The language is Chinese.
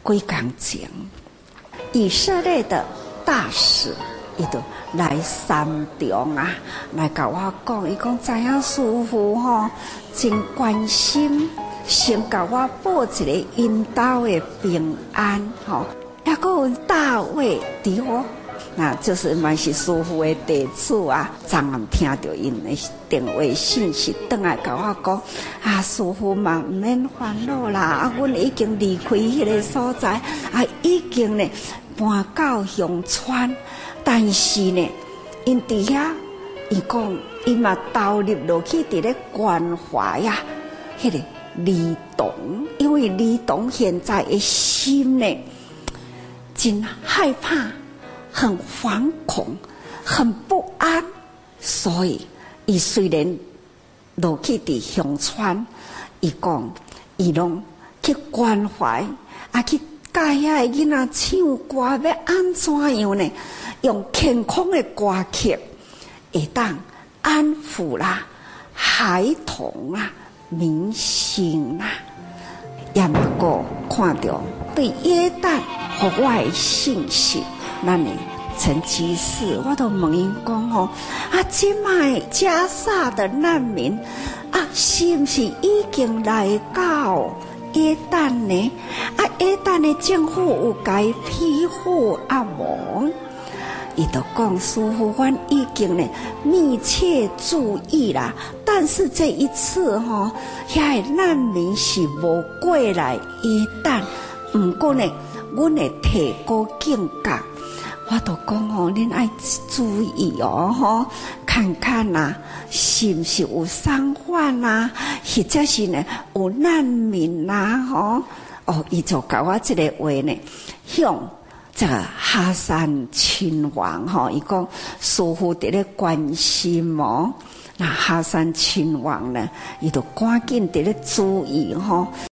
几工前，以色列的大使伊就来山中啊，来甲我讲，伊讲知影师父吼真关心，先甲我报一个因兜的平安吼，还佫有大卫伫我。那就是嘛是师父的弟子啊，昨暗听到因的电话信息，转来甲我讲啊，师父嘛毋免烦恼啦，啊，阮已经离开迄个所在，啊，已经呢搬到乡村，但是呢，因伫遐，伊讲伊嘛投入落去伫咧关怀呀，迄个儿童，因为儿童现在的心呢，真害怕。很惶恐，很不安，所以伊虽然落去伫乡村，伊讲伊拢去关怀，啊去教遐个囡仔唱歌，要安怎样呢？用健康的歌曲，会当安抚啦孩童啊、明星啊，也毋过看到对耶诞和我的信息。咱的陈居士，我都问因讲吼，啊，即卖加沙的难民啊，是毋是已经来到约旦呢？啊，约旦的政府有该庇护啊无？伊就讲师父，阮已经呢密切注意啦，但是这一次吼，遐个难民是无过来约旦，毋过呢，阮会提高警觉。我都讲哦，恁爱注意哦，吼，看看呐、是不是有伤患呐，或者是呢有难民呐，吼，哦，伊就甲我这个话呢，向这个哈山亲王吼，伊讲师父伫咧关心哦，那哈山亲王呢，伊就赶紧伫咧注意吼。